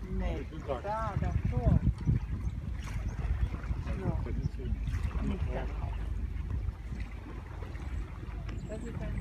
Nee, da, davor. So. Nicht da. Das ist ein